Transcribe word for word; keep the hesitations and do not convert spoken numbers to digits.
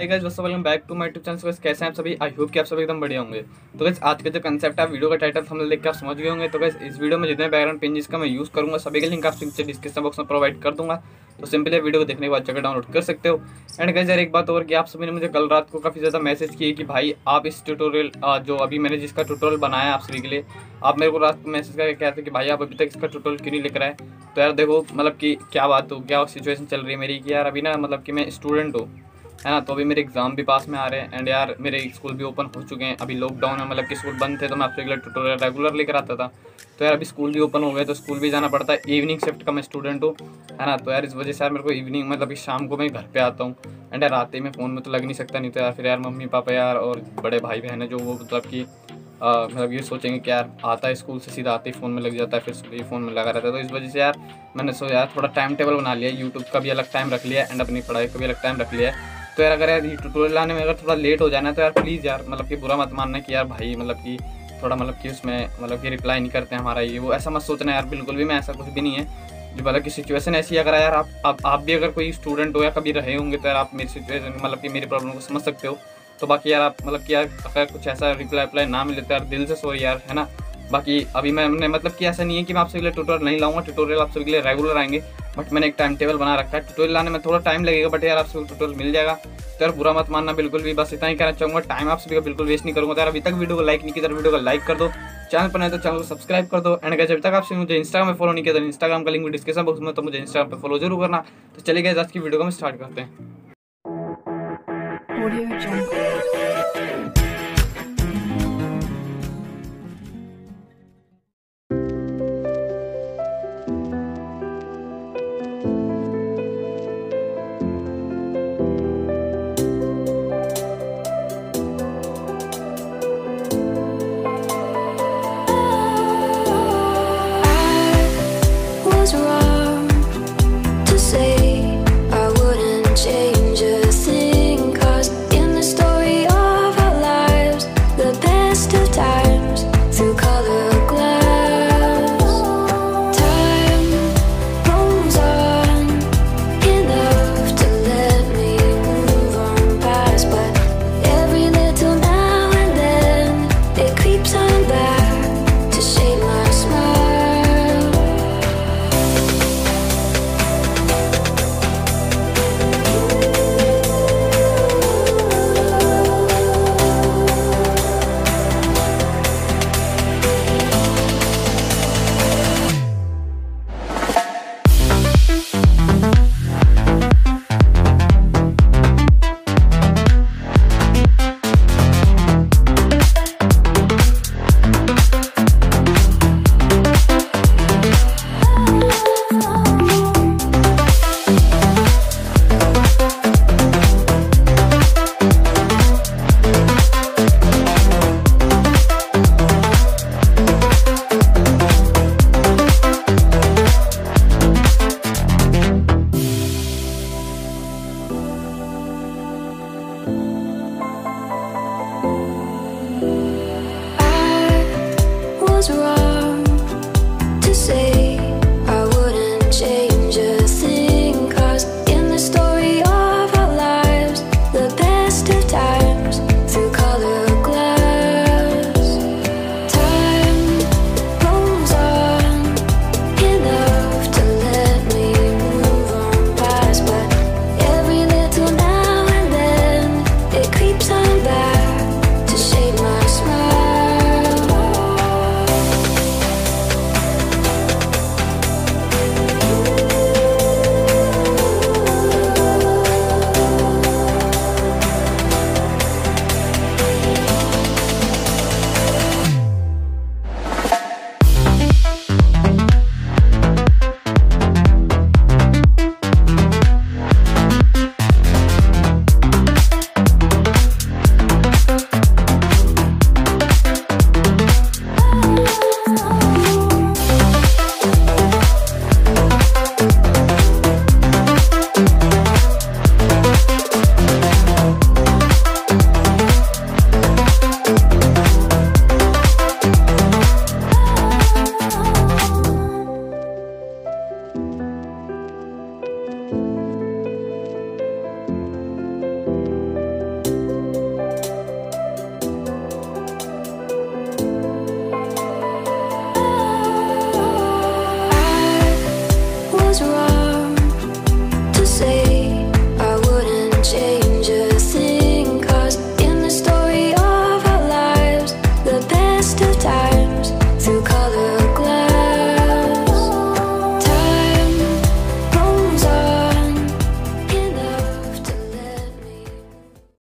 Hi guys, what's up, welcome back to my YouTube channel. Guys कैसे हैं आप सभी? आई होप कि आप सभी एकदम बढ़िया होंगे। तो गाइस आज का जो कंसेप्ट है, वीडियो का टाइटल हम देख के आप समझ गए होंगे। तो गाइस इस वीडियो में जितने बैकग्राउंड पेजेस का मैं यूज़ करूंगा सभी के लिंक आप नीचे डिस्क्रिप्शन बॉक्स में प्रोवाइड कर दूंगा। तो सिंपली वीडियो को देखने के बाद जगह डाउनलोड कर सकते हो। एंड गाइस यार एक बात और कि आप सभी ने मुझे कल रात को काफ़ी ज़्यादा मैसेज किए कि भाई आप इस ट्यूटोरियल जो अभी मैंने जिसका ट्यूटोरियल बनाया आप सभी के लिए, आप मेरे को रात को मैसेज करके कहते कि भाई आप अभी तक इसका ट्यूटोरियल क्यों नहीं लिख रहा है। तो यार देखो मतलब कि क्या बात हो, क्या सिचुएशन चल रही है मेरी कि यार अभी ना मतलब कि मैं स्टूडेंट हूँ, है ना। तो अभी मेरे एग्जाम भी पास में आ रहे हैं एंड यार मेरे स्कूल भी ओपन हो चुके हैं। अभी लॉकडाउन में मतलब कि स्कूल बंद थे तो मैं आपसे रेगुलर ट्यूटोरियल रेगुलर लेकर आता था। तो यार अभी स्कूल भी ओपन हो गए तो स्कूल भी जाना पड़ता है। इवनिंग शिफ्ट का मैं स्टूडेंट हूँ, है ना। तो यार इस वजह से यार मेरे को इवनिंग मतलब कि शाम को मैं घर पे आता हूँ एंड यार आते ही मैं फ़ोन में तो लग नहीं सकता, नहीं तो यार फिर यार मम्मी पापा यार और बड़े भाई बहन है जो वो मतलब कि मतलब ये सोचेंगे कि यार आता है स्कूल से सीधा आते ही फ़ोन में लग जाता है, फिर ये फ़ोन में लगा रहता है। तो इस वजह से यार मैंने सोचा यार थोड़ा टाइम टेबल बना लिया, यूट्यूब का भी अलग टाइम रख लिया एंड अपनी पढ़ाई का भी अलग टाइम रख लिया है। तो यार अगर यार ये ट्यूटोरियल लाने में अगर थोड़ा लेट हो जाना है तो यार प्लीज़ यार मतलब कि बुरा मत मानना कि यार भाई मतलब कि थोड़ा मतलब कि उसमें मतलब कि रिप्लाई नहीं करते हैं हमारा ये वो, ऐसा मत सोचना यार, बिल्कुल भी। मैं ऐसा कुछ भी नहीं है जो मतलब कि सिचुएशन ऐसी है। अगर यार आप आप आप भी अगर कोई स्टूडेंट हो या कभी रहे होंगे तो यार आप मेरी सिचुएशन मतलब कि मेरी प्रॉब्लम को समझ सकते हो। तो बाकी यार आप मतलब कि यार अगर कुछ ऐसा रिप्लाई अप्लाई ना मिले तो यार दिल से सॉरी यार, है ना। बाकी अभी मैंने मतलब कि ऐसा नहीं है कि मैं आपसे के लिए ट्यूटोरियल नहीं लाऊंगा, ट्यूटोरियल आप सभी के लिए रेगुलर आएंगे। बट मैंने एक टाइम टेबल बना रखा है, ट्यूटोरियल लाने में थोड़ा टाइम लगेगा बट यार आपसे ट्यूटोरियल मिल जाएगा। तो यार बुरा मत मानना बिल्कुल भी, बस इतना ही कहना चाहूँगा। टाइम आप सभी का बिल्कुल वेस्ट नहीं करूँगा। तो यार अभी तक वीडियो को लाइक नहीं किया तो वीडियो को लाइक कर दो, चैनल पर नहीं तो चैनल को सब्सक्राइब कर दो। एंड गाइस अभी तक आपसे मुझे इंस्टाग्राम में फॉलो नहीं किया तो इंस्टाग्राम का लिंक भी डिस्क्रिप्शन बॉक्स में, तो मुझे इंस्टाग्राम पर फॉलो जरूर करना। तो चलिए गाइस आज की वीडियो को हम स्टार्ट करते हैं।